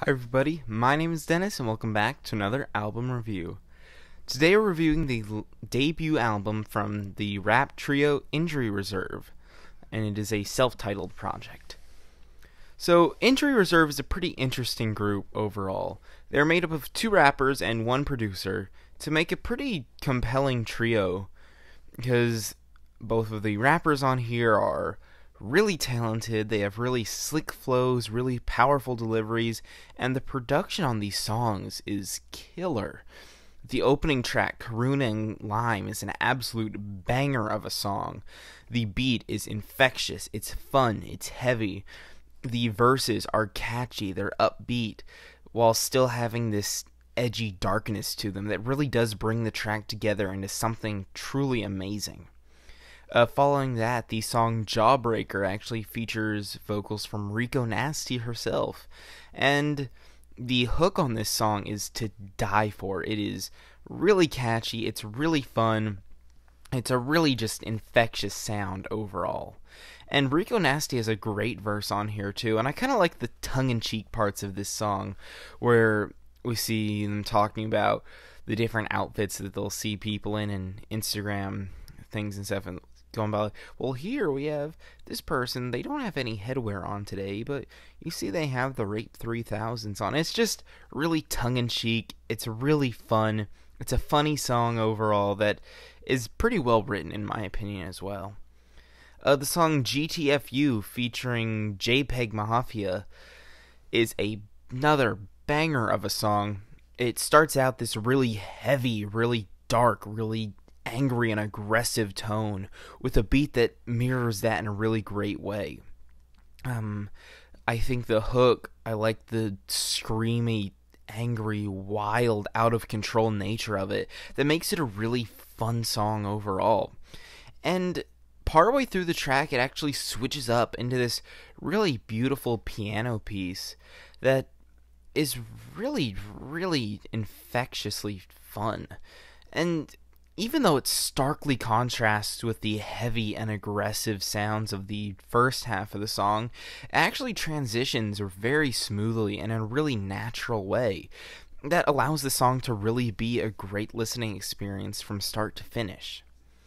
Hi everybody, my name is Dennis and welcome back to another album review. Today we're reviewing the debut album from the rap trio Injury Reserve, and it is a self-titled project. So Injury Reserve is a pretty interesting group overall. They're made up of two rappers and one producer to make a pretty compelling trio, because both of the rappers on here are really talented, they have really slick flows, really powerful deliveries, and the production on these songs is killer. The opening track, Koruna and Lime, is an absolute banger of a song. The beat is infectious, it's fun, it's heavy. The verses are catchy, they're upbeat, while still having this edgy darkness to them that really does bring the track together into something truly amazing. Following that, the song Jawbreaker actually features vocals from Rico Nasty herself. And the hook on this song is to die for. It is really catchy, it's really fun, it's a really just infectious sound overall. And Rico Nasty has a great verse on here too, and I kind of like the tongue-in-cheek parts of this song, where we see them talking about the different outfits that they'll see people in Instagram things and stuff, and going by, well, here we have this person, they don't have any headwear on today, but you see they have the Rape 3000s on. It's just really tongue-in-cheek, it's really fun, it's a funny song overall that is pretty well written in my opinion as well. The song GTFU featuring JPEG Mafia is another banger of a song. It starts out this really heavy, really dark, really angry and aggressive tone with a beat that mirrors that in a really great way. I think the hook, I like the screamy, angry, wild, out of control nature of it that makes it a really fun song overall. And partway through the track, it actually switches up into this really beautiful piano piece that is really, really infectiously fun. And even though it starkly contrasts with the heavy and aggressive sounds of the first half of the song, it actually transitions very smoothly and in a really natural way that allows the song to really be a great listening experience from start to finish.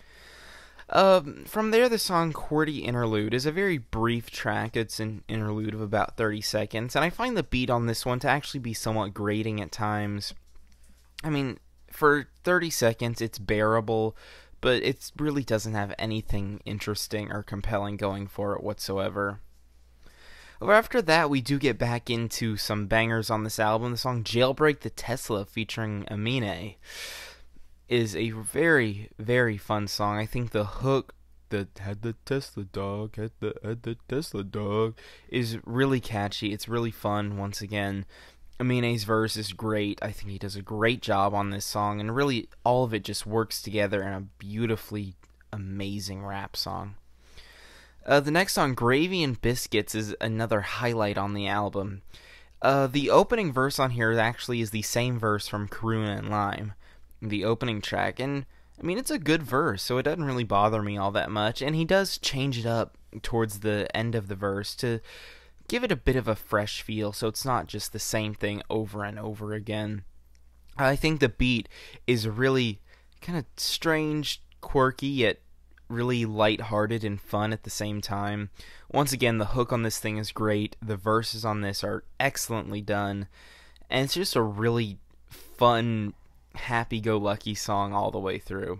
From there, the song QWERTY Interlude is a very brief track. It's an interlude of about 30 seconds, and I find the beat on this one to actually be somewhat grating at times. I mean, for 30 seconds, it's bearable, but it really doesn't have anything interesting or compelling going for it whatsoever. After that, we do get back into some bangers on this album. The song Jailbreak the Tesla featuring Amine is a very, very fun song. I think the hook, the had the Tesla dog, had the Tesla dog, is really catchy. It's really fun once again. Amine's verse is great. I think he does a great job on this song, and really all of it just works together in a beautifully amazing rap song. The next song, Gravy and Biscuits, is another highlight on the album. The opening verse on here actually is the same verse from Koruna and Lime, the opening track, and I mean, it's a good verse, so it doesn't really bother me all that much, and he does change it up towards the end of the verse to give it a bit of a fresh feel, so it's not just the same thing over and over again. I think the beat is really kind of strange, quirky, yet really lighthearted and fun at the same time. Once again, the hook on this thing is great, the verses on this are excellently done, and it's just a really fun, happy-go-lucky song all the way through.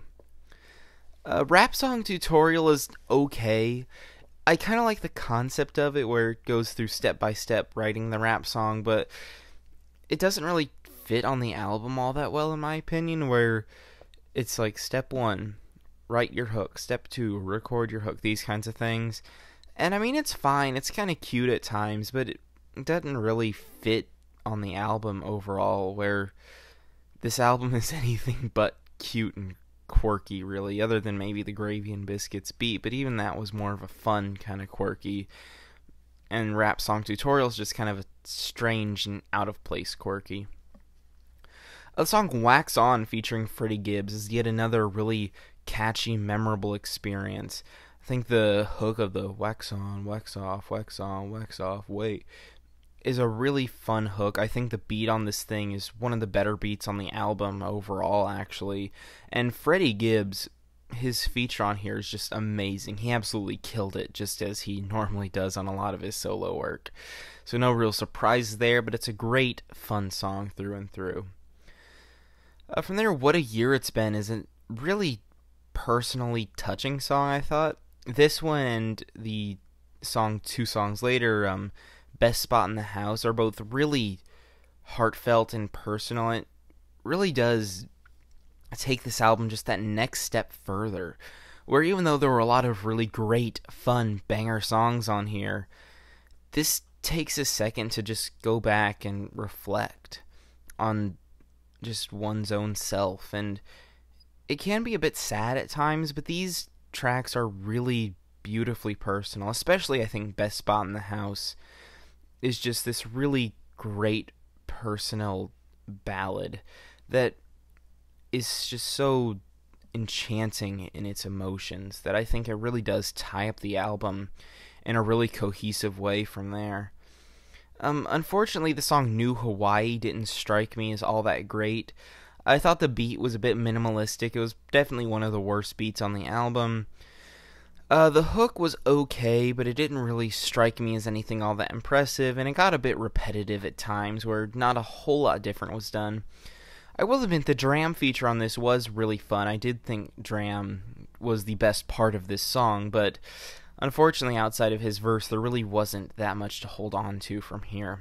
Rap Song Tutorial is okay. I kind of like the concept of it, where it goes through step-by-step writing the rap song, but it doesn't really fit on the album all that well, in my opinion, where it's like step 1, write your hook, step 2, record your hook, these kinds of things. And I mean, it's fine, it's kind of cute at times, but it doesn't really fit on the album overall, where this album is anything but cute and quirky, really, other than maybe the Gravy and Biscuits beat, but even that was more of a fun kind of quirky, and Rap Song Tutorial is just kind of a strange and out of place quirky. The song Wax On featuring Freddie Gibbs is yet another really catchy, memorable experience. I think the hook of the wax on, wax off, wax on, wax off, wait, is a really fun hook. I think the beat on this thing is one of the better beats on the album overall, actually. And Freddie Gibbs, his feature on here is just amazing. He absolutely killed it, just as he normally does on a lot of his solo work. So no real surprise there, but it's a great, fun song through and through. From there, What a Year It's Been is a really personally touching song, I thought. This one and the song 2 songs later, Best Spot in the House, are both really heartfelt and personal. It really does take this album just that next step further, where even though there were a lot of really great, fun, banger songs on here, this takes a second to just go back and reflect on just one's own self. And it can be a bit sad at times, but these tracks are really beautifully personal. Especially, I think, Best Spot in the House is just this really great personal ballad that is just so enchanting in its emotions that I think it really does tie up the album in a really cohesive way from there. Unfortunately, the song New Hawaii didn't strike me as all that great. I thought the beat was a bit minimalistic. It was definitely one of the worst beats on the album. The hook was okay, but it didn't really strike me as anything all that impressive, and it got a bit repetitive at times where not a whole lot different was done. I will admit the Dram feature on this was really fun. I did think Dram was the best part of this song, but unfortunately outside of his verse there really wasn't that much to hold on to from here.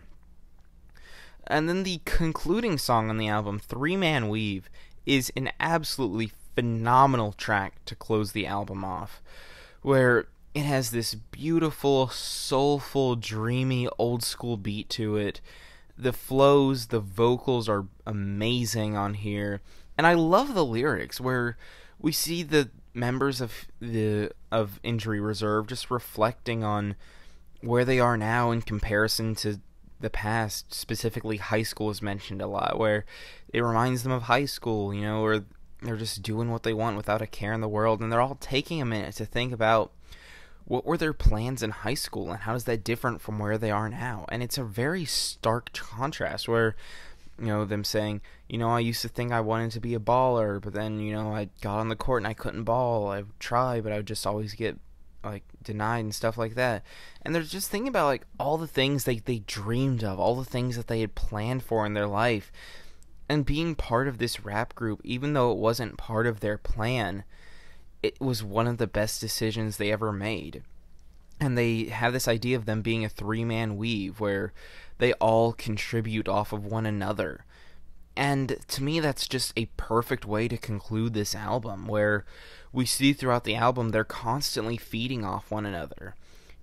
And then the concluding song on the album, Three Man Weave, is an absolutely phenomenal track to close the album off, where it has this beautiful, soulful, dreamy, old-school beat to it. The flows, the vocals are amazing on here, and I love the lyrics where we see the members of Injury Reserve just reflecting on where they are now in comparison to the past. Specifically, high school is mentioned a lot, where it reminds them of high school, where they're just doing what they want without a care in the world, and they're all taking a minute to think about what were their plans in high school and how is that different from where they are now. And it's a very stark contrast where, them saying, I used to think I wanted to be a baller, but then, I got on the court and I couldn't ball. I tried, but I would just always get, denied and stuff like that. And they're just thinking about, all the things they dreamed of, all the things that they had planned for in their life. And being part of this rap group, even though it wasn't part of their plan, it was one of the best decisions they ever made. And they have this idea of them being a three-man weave where they all contribute off of one another. And to me, that's just a perfect way to conclude this album, where we see throughout the album they're constantly feeding off one another.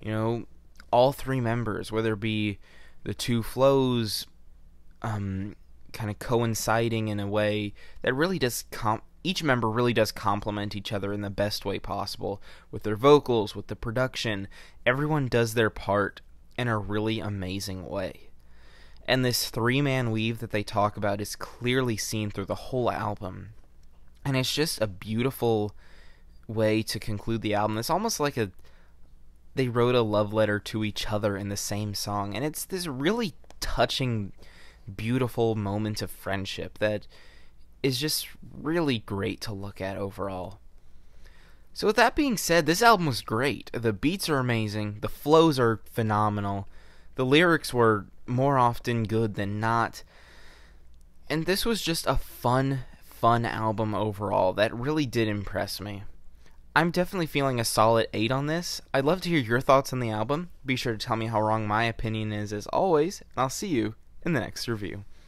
All three members, whether it be the two flows kind of coinciding in a way that really does each member really does complement each other in the best way possible, with their vocals, with the production. Everyone does their part in a really amazing way. And this three-man weave that they talk about is clearly seen through the whole album. And it's just a beautiful way to conclude the album. It's almost like they wrote a love letter to each other in the same song. And it's this really touching, beautiful moment of friendship that is just really great to look at overall. So with that being said, this album was great. The beats are amazing, the flows are phenomenal, the lyrics were more often good than not, and this was just a fun album overall that really did impress me. I'm definitely feeling a solid 8 on this. I'd love to hear your thoughts on the album. Be sure to tell me how wrong my opinion is as always, and I'll see you in the next review.